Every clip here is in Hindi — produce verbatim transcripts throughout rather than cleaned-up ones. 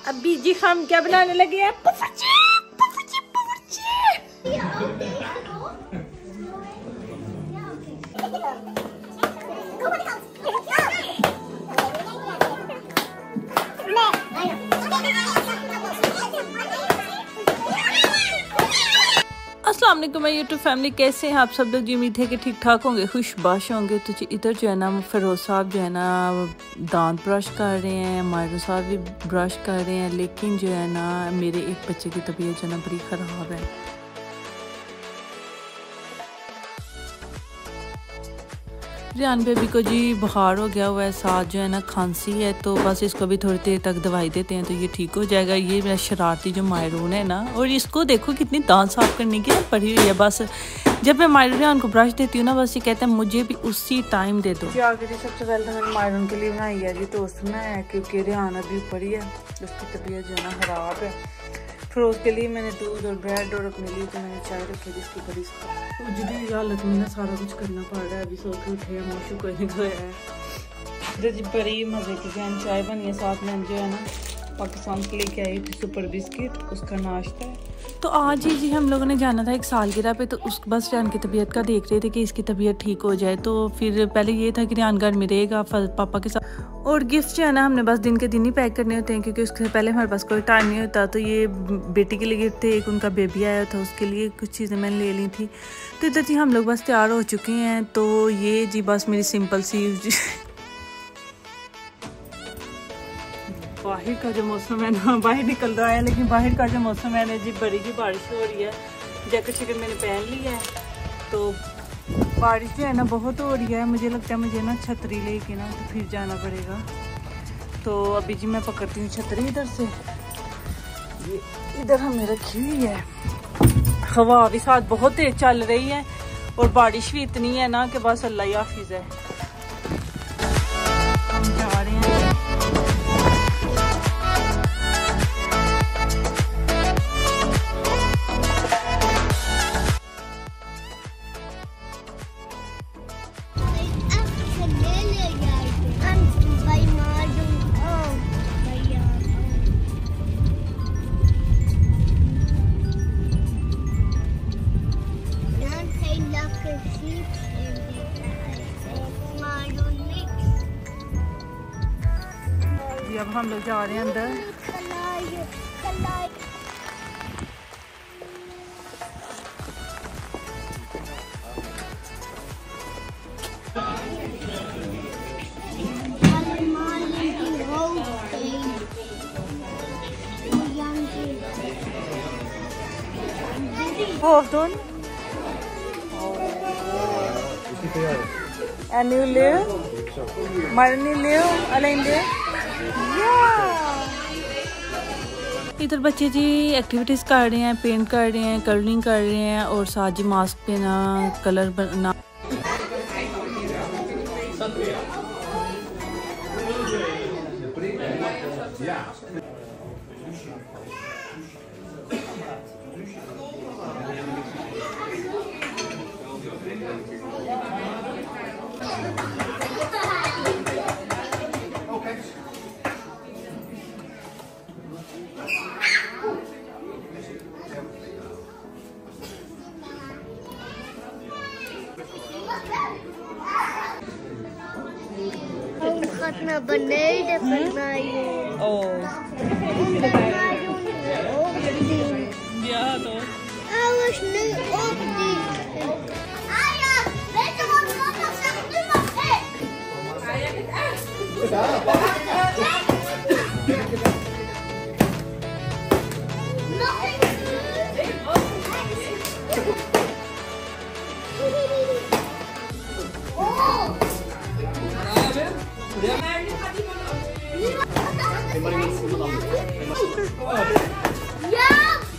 अभी जी हम क्या बनाने लगे हैं? अस्सलाम वालेकुम माय यूट्यूब फैमिली, कैसे हैं आप सब लोग? जी उम्मीद है कि ठीक ठाक होंगे, खुशबाश होंगे। तो इधर जो है ना फिरोज साहब जो है ना दांत ब्रश कर रहे हैं, मायरू साहब भी ब्रश कर रहे हैं, लेकिन जो है ना मेरे एक बच्चे की तबीयत जो है ना बड़ी ख़राब है। रियान बेबी को जी बुखार हो गया हुआ है, साथ जो है ना खांसी है, तो बस इसको भी थोड़ी देर तक दवाई देते हैं तो ये ठीक हो जाएगा। ये मेरा शरारती जो मायरून है ना, और इसको देखो कितनी दांत साफ करने की पड़ी हुई है। बस जब मैं मायरून रियान को ब्रश देती हूँ ना, बस ये कहता है मुझे भी उसी टाइम दे दो। आगे जी सबसे पहले तो मैंने मायरून के लिए बनाई है जी टोस्ट बनाया है, क्योंकि रियान अभी ऊपर ही है, उसकी तबीयत जो है ना ख़राब है। फिर उसके लिए मैंने दूध और ब्रेड और अपने लिए तो मैंने चाय रखी जिसकी बड़ी मुझे हालत में ना सारा कुछ करना पड़ रहा है। अभी सो के उठे हैं, मोशू को नहीं धोया है। इधर जी बड़ी मज़े की जैन चाय बनी है, साथ में जो है ना पाकिस्तान के लिए क्या आई थी सुपर बिस्किट, उसका नाश्ता है। तो आज ही जी हम लोगों ने जाना था एक सालगिरह पे, तो उस बस रियान की तबीयत का देख रहे थे कि इसकी तबीयत ठीक हो जाए। तो फिर पहले ये था कि रियान घर में रहेगा पापा के साथ, और गिफ्ट जो है ना हमने बस दिन के दिन ही पैक करने होते हैं, क्योंकि उससे पहले हमारे पास कोई टाइम नहीं होता। तो ये बेटी के लिए गिफ्ट थे, एक उनका बेबी आया था, उसके लिए कुछ चीज़ें मैंने ले ली थी। तो इधर जी हम लोग बस तैयार हो चुके हैं। तो ये जी बस मेरी सिंपल सी बाहर का जो मौसम है ना, बाहर निकल रहा है, लेकिन बाहर का जो मौसम है ना जी बड़ी ही बारिश हो रही है। जैकेट शैकेट मैंने पहन ली है, तो बारिश जो है ना बहुत हो रही है। मुझे लगता है मुझे ना छतरी लेके ना तो फिर जाना पड़ेगा। तो अभी जी मैं पकड़ती हूँ छतरी इधर से, ये इधर हमने रखी हुई है। हवा भी साथ बहुत तेज चल रही है और बारिश भी इतनी है ना कि बस अल्लाह ही हाफिज है। हम जा रहे हैं। अब हम लोग जा रहे हैं अंदर। Hoofddoen. En nu leeuw. Maar nu leeuw, alleen leeuw. इधर बच्चे जी एक्टिविटीज़ कर रहे हैं, पेंट कर रहे हैं, कलरिंग कर रहे हैं, और साथ जी मास्क पे ना कलर बना। Gaat naar beneden van mij. Oh. Ja, toch? Alles nu op die. Aya, weet je wat mama zegt? Nu mag ik. Aya, het echt. Nog een oh. Ja!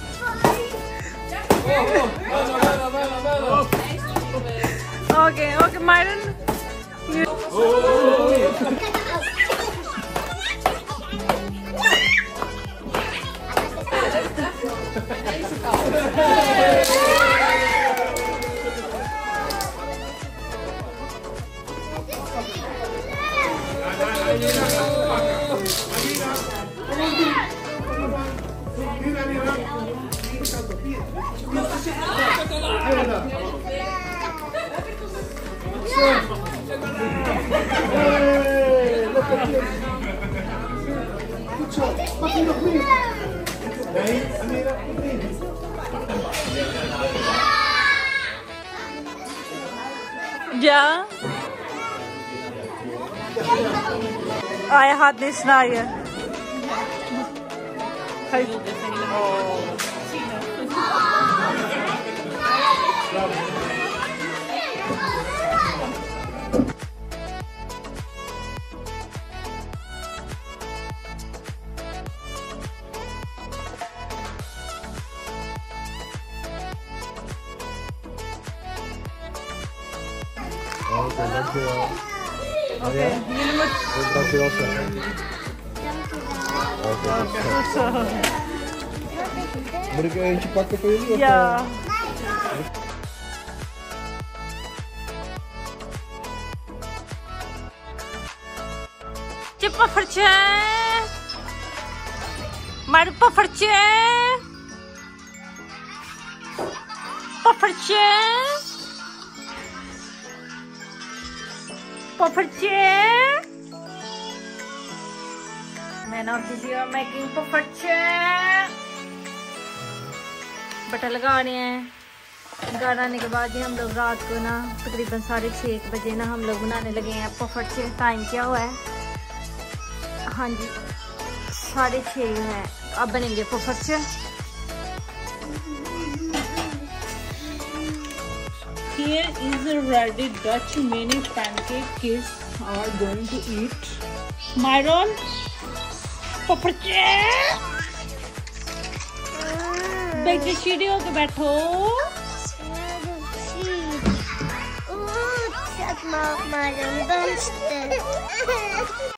Oké, oké, Myron. जा आया हाथ नहीं सुना है Okay, dankjewel. Oké, jullie moeten... Dankjewel zeggen. Oké, Goed zo. Moet ik er eentje pakken voor jullie? Of Ja. Je puffertje. Maar een puffertje. Puffertje. Puffertje. मैं ना किसी और मेकिंग पफरचे बटन लगाने हैं। गाना आने के बाद ही हम लोग रात को ना तकरीबन साढ़े छः एक बजे ना हम लोग बनाने लगे हैं पफरचे। टाइम क्या हुआ है? हाँ जी साढ़े छः है। अब बनेंगे पफरचे। Here is a ready Dutch mini pancake kids are going to eat. Myron, पफरचे। बैठे सीढ़ी होके बैठो। Oeh, zet maar op mijn